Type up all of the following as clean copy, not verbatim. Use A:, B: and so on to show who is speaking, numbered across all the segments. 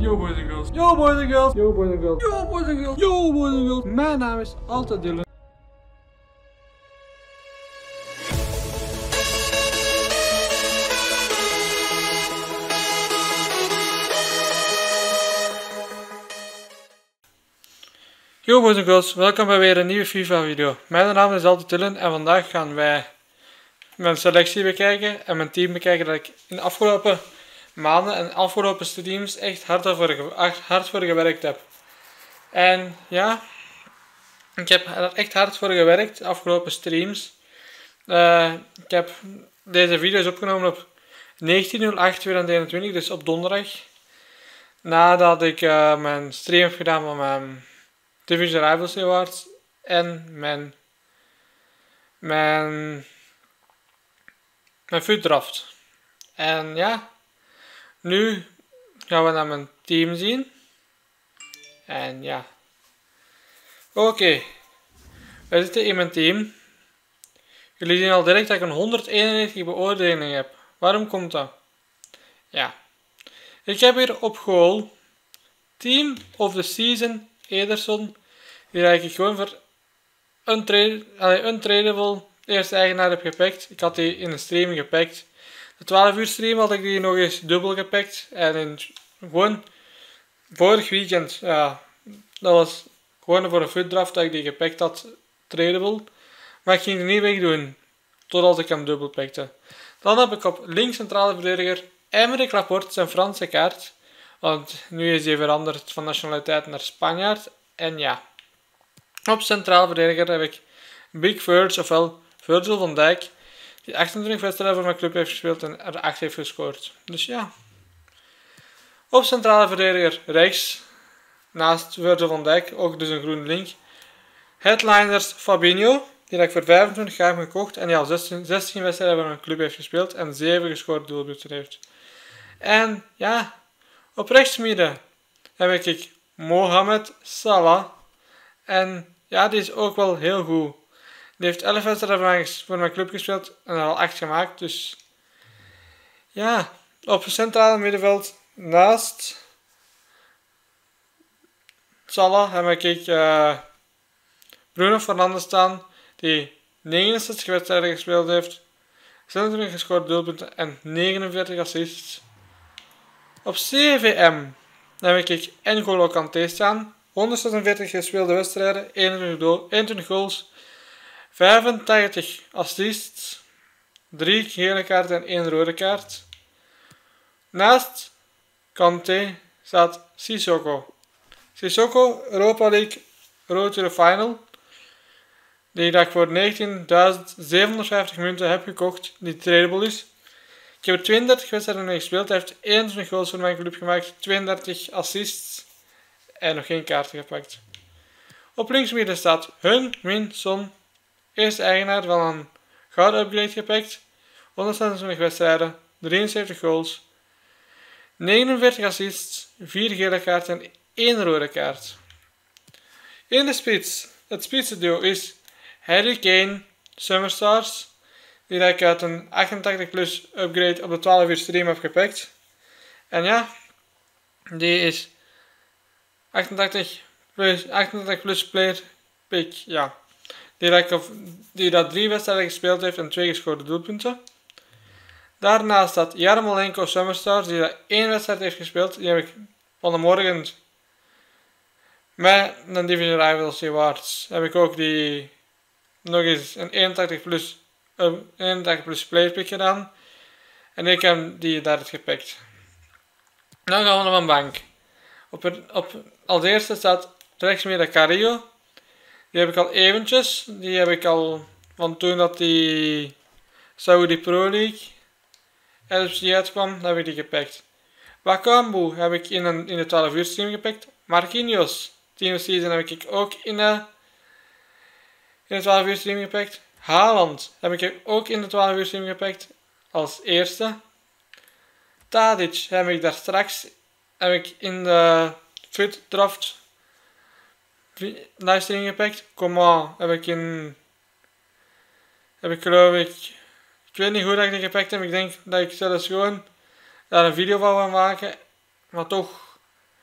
A: Yo boys and girls. Yo boys and girls. Yo boys and girls. Yo boys and girls. Yo boys and girls. Mijn naam is altijd Dylan. Yo boys and girls, welkom bij weer een nieuwe FIFA video. Mijn naam is altijd Dylan en vandaag gaan wij mijn selectie bekijken en mijn team bekijken dat ik in de afgelopen maanden en afgelopen streams echt hard voor gewerkt heb. En ja, ik heb er echt hard voor gewerkt de afgelopen streams. Ik heb deze video's opgenomen op 19/08/2021, dus op donderdag. Nadat ik mijn stream heb gedaan van mijn Division Rivals Awards en mijn food draft. En ja, nu gaan we naar mijn team zien. En ja. Oké. We zitten in mijn team. Jullie zien al direct dat ik een 191 beoordelingen heb. Waarom komt dat? Ja. Ik heb hier op goal Team of the Season Ederson. Die ik gewoon voor untradable eerste eigenaar heb gepakt. Ik had die in een stream gepakt. De 12 uur stream had ik die nog eens dubbel gepakt. En gewoon vorig weekend, ja, dat was gewoon voor een food draft dat ik die gepakt had, tradable. Maar ik ging die niet wegdoen, totdat ik hem dubbel pakte. Dan heb ik op links centrale verdediger Aymeric Laporte, zijn Franse kaart. Want nu is hij veranderd van nationaliteit naar Spanjaard. En ja, op centraal verdediger heb ik Big Virg, ofwel Virgil van Dijk, die 28 wedstrijden voor mijn club heeft gespeeld en er 8 heeft gescoord. Dus ja. Op centrale verdediger rechts, naast Virgil van Dijk, ook dus een groen link. Headliners Fabinho, die ik voor 25 jaar heb gekocht en die al 16 wedstrijden voor mijn club heeft gespeeld en 7 gescoord doelpunten heeft. En ja, op rechtsmidden heb ik Mohamed Salah. En ja, die is ook wel heel goed. Die heeft 11 wedstrijden voor mijn club gespeeld en er al 8 gemaakt. Dus ja, op het centrale middenveld naast Salah heb ik Bruno Fernandes staan. Die 69 wedstrijden gespeeld heeft, 26 gescoord doelpunten en 49 assists. Op CVM heb ik N'Golo Kanté staan. 146 gespeelde wedstrijden, 21 goals, 85 assists, 3 gele kaarten en 1 rode kaart. Naast Kanté staat Sissoko. Sissoko, Europa League, Road to the Final. Die ik voor 19.750 munten heb gekocht, die tradable is. Ik heb er 32 wedstrijden mee gespeeld. Hij heeft 21 goals voor mijn club gemaakt, 32 assists en nog geen kaarten gepakt. Op linksmidden staat Heung-min Son, eerste eigenaar van een gouden upgrade gepakt. 126 wedstrijden, 73 goals, 49 assists, 4 gele kaarten en 1 rode kaart. In de spits, het spitsenduo is Harry Kane, Summerstars, die ik uit een 88 plus upgrade op de 12 uur stream heb gepakt. En ja, die is 88 plus player pick, ja. Die dat 3 wedstrijden gespeeld heeft en 2 gescoorde doelpunten. Daarnaast staat Yarmolenko Summerstars, die dat 1 wedstrijd heeft gespeeld. Die heb ik van de morgen met een Division Rivals Awards. Heb ik ook die nog eens een 81 plus player pick gedaan. En ik heb die daar gepakt. Dan gaan we naar mijn bank. Als eerste staat rechtsmidden Carrillo. Die heb ik al eventjes. Die heb ik al van toen dat die Saudi Pro League LFC uitkwam, heb ik die gepakt. Bakambu heb ik in de 12 uur stream gepakt. Marquinhos, Team Season, heb ik ook in de 12 uur stream gepakt. Haaland heb ik ook in de 12 uur stream gepakt als eerste. Tadic heb ik daar straks in de food draft livestream gepakt. Coman heb ik geloof ik weet niet hoe dat ik die gepakt heb. Ik denk dat ik zelfs gewoon daar een video van wil maken. Maar toch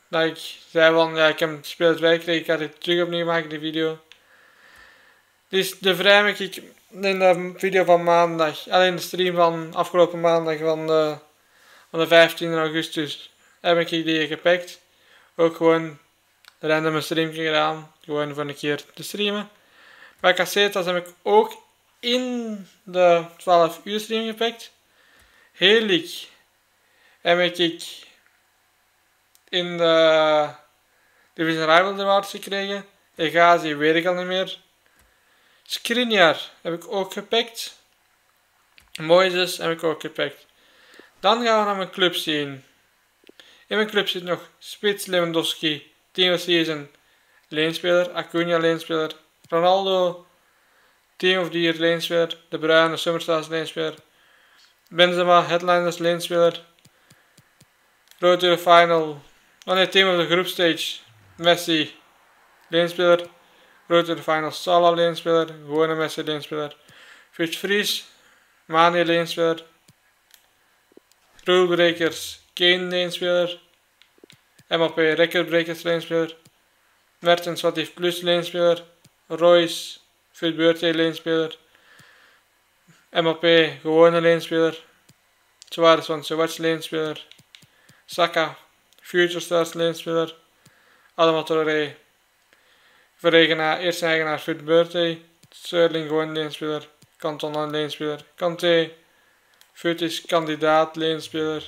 A: Dat ik zei van, ja, ik heb spelers bijgekregen, ik ga dit terug opnieuw maken, die video. Dus de vrij heb ik in de video van maandag, alleen de stream van afgelopen maandag van de 15 augustus, heb ik die gepakt. Ook gewoon random een streamje gedaan, gewoon voor een keer te streamen. Bij cassettes heb ik ook in de 12 uur stream gepakt. Heerlijk heb ik in de Division Rival Awards gekregen. Egazi weet ik al niet meer. Skriniar heb ik ook gepakt. Moises heb ik ook gepakt. Dan gaan we naar mijn club zien. In mijn club zit nog Spits, Lewandowski, Team of Season, leenspeler, Acuna leenspeler, Ronaldo, Team of the Year leenspeler, De Bruyne, Summerstars leenspeler, Benzema, Headliners leenspeler, Road to the Final, Team of the Group Stage, Messi leenspeler, Road to the Final, Salah leenspeler, gewone Messi leenspeler, Fitch Vries, Mane leenspeler, Rulebreakers, Kane leenspeler, MLP Recordbreakers leenspeler, Mertens wat heeft plus leenspeler, Royce Fit Birthday leenspeler, MLP gewone leenspeler, Suarez van Suarez leenspeler, Saka Future Stars leenspeler, Adama Traoré eerste eigenaar Fit Birthday, Sterling gewoon leenspeler, Cantona leenspeler, Kanté Futis kandidaat leenspeler.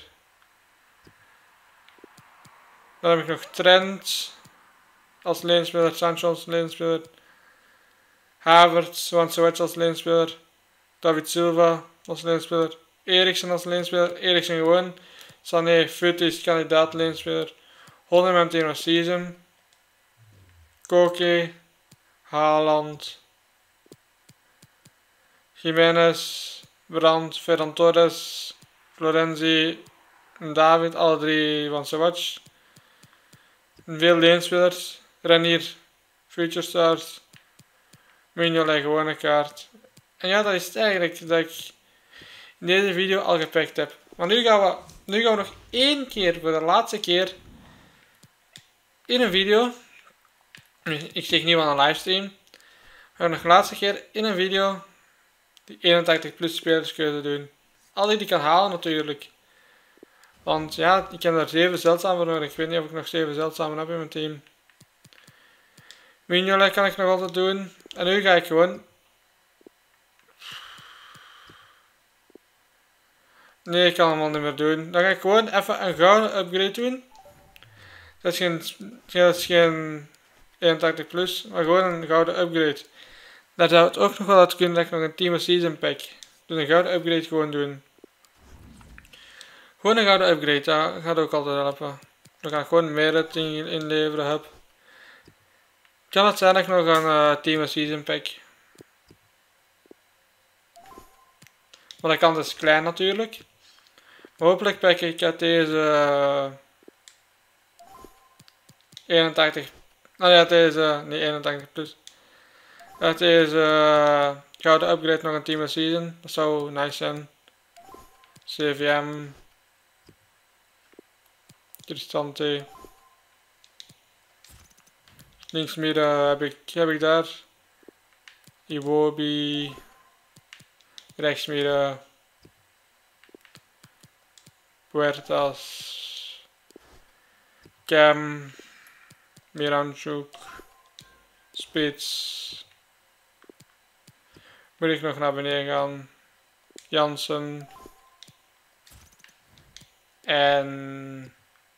A: Dan heb ik nog Trent als leenspeler, Sancho als leenspeler, Havertz, want zoiets als leenspeler, David Silva als leenspeler, Eriksen als leenspeler, Eriksen gewoon, Sané, Futis kandidaat leenspeler, Holland Team of Season, Koke, Haaland, Jimenez, Brandt, Ferran Torres, Florenzi en David, alle drie van Swatch. Veel leenspelers, Renier, Future Stars, Mignolet gewone kaart. En ja, dat is het eigenlijk dat ik in deze video al gepakt heb. Maar nu gaan we nog één keer, voor de laatste keer, in een video, ik zeg niet van een livestream, we gaan nog de laatste keer in een video die 81 plus spelerskeuze doen. Al die kan halen natuurlijk. Want ja, ik heb er 7 zeldzamen nodig. Ik weet niet of ik nog 7 zeldzamen heb in mijn team. Mignolet kan ik nog altijd doen. En nu ga ik gewoon... Nee, ik kan hem al niet meer doen. Dan ga ik gewoon even een gouden upgrade doen. Dat is geen 81 plus, maar gewoon een gouden upgrade. Daar zou het ook nog wel uit kunnen dat ik nog een Team of Season pack. Dus een gouden upgrade gewoon doen. Gewoon een gouden upgrade, dat gaat ook altijd helpen. Dan ga ik gewoon meer rating inleveren heb. Kan het zijn dat ik nog een Team of Season pack. Maar dat kan dus klein natuurlijk. Maar hopelijk pak ik uit deze 81. Nou ja, deze niet 81 plus. Uit deze gouden upgrade nog een Team of Season. Dat zou nice zijn. CVM. Cristante. Linksmidden heb ik daar. Iwobi. Rechtsmidden. Puertas. Cam. Miranchuk. Spits. Moet ik nog naar beneden gaan. Jansen. En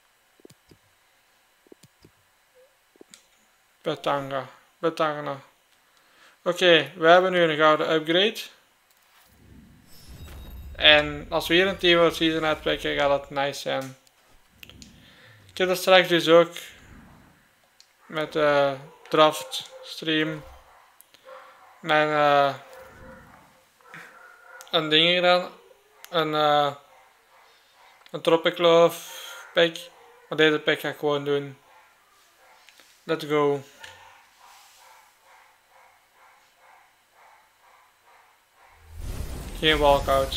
A: Betanga. Oké, we hebben nu een gouden upgrade. En als we hier een Team of Season uitpakken, gaat dat nice zijn. Ik heb dat straks dus ook met de draft stream mijn een ding gedaan. Een Tropic Love pack. Maar deze pack ga ik gewoon doen. Let's go. Geen walkout.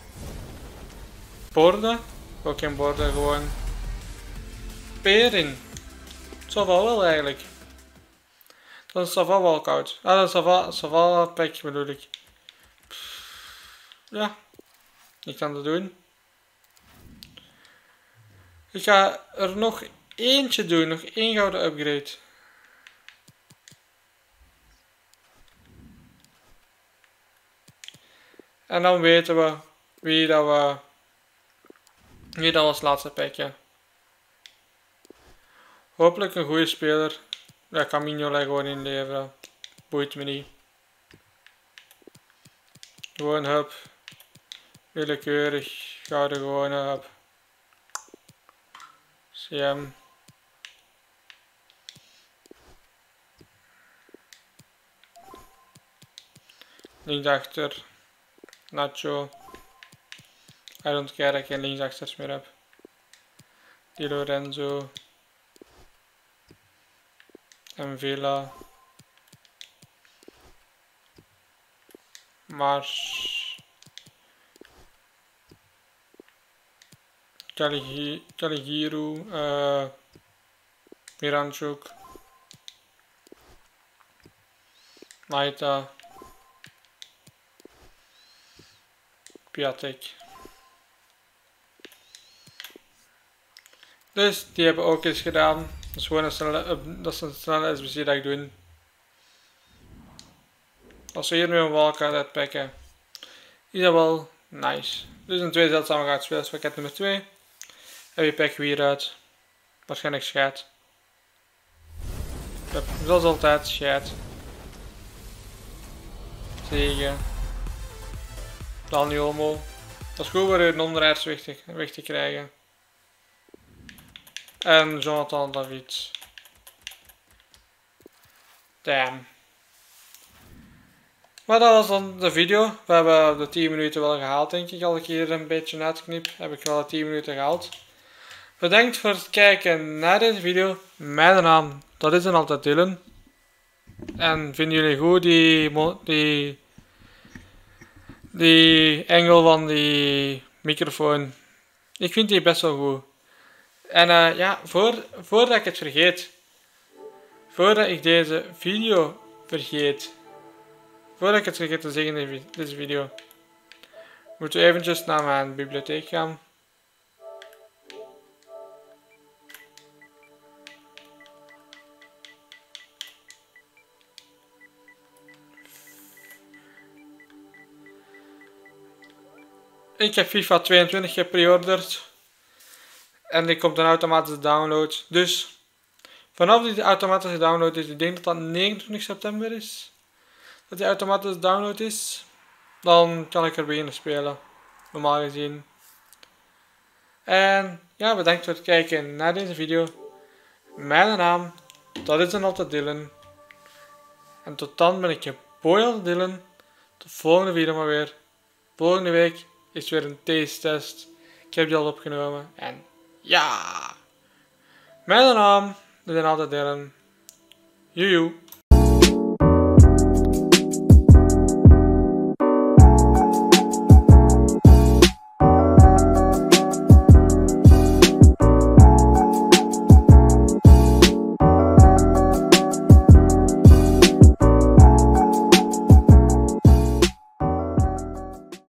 A: Borden? Ook geen borden, gewoon. Perin. Sava wel eigenlijk. Dan is Sava wel koud. Ah, dan Sava pack bedoel ik. Ja, ik kan dat doen. Ik ga er nog eentje doen, nog één gouden upgrade. En dan weten we wie dat als laatste pakken. Hopelijk een goede speler. Ja, kan Mignolet gewoon inleveren. Boeit me niet. Gewoon hub. Willekeurig. Gouden gewone hub. CM. Linksachter. Nacho. I don't care dat ik geen linksachters meer heb. Di Lorenzo. En Villa. Mars. Caligiru. Miranchuk. Maita. Piatek. Dus die hebben ook iets gedaan. Dat is gewoon een snelle SBC dat ik doe. Als we hiermee een wildcard uitpakken, is dat wel nice. Dus een 2 zeldzame gaat spelerspakket nummer 2. En wie pakken we hieruit? Waarschijnlijk scheid. Yep, zoals altijd, scheid. Zegen. Dani Olmo. Dat is goed voor een onderaards weg te krijgen. En Jonathan David. Damn. Maar dat was dan de video. We hebben de 10 minuten wel gehaald, denk ik. Als ik hier een beetje uitknip, heb ik wel de 10 minuten gehaald. Bedankt voor het kijken naar deze video. Mijn naam, dat is dan altijd Dylan. En vinden jullie goed die engel van die microfoon? Ik vind die best wel goed. En ja, voordat ik het vergeet. Voordat ik deze video vergeet. Voordat ik het vergeet te zeggen in deze video. Moeten we eventjes naar mijn bibliotheek gaan. Ik heb FIFA 22 gepreorderd. En die komt een automatische download. Dus vanaf die automatische download is, ik denk dat dat 29 september is. Dat die automatische download is. Dan kan ik er beginnen spelen. Normaal gezien. En ja, bedankt voor het kijken naar deze video. Mijn naam, dat is dan altijd Dylan. En tot dan ben ik je boy Dylan. Tot de volgende video maar weer. Volgende week is weer een taste test. Ik heb die al opgenomen. En ja. Mijn naam, dat is dan altijd Dylan. Joejoe.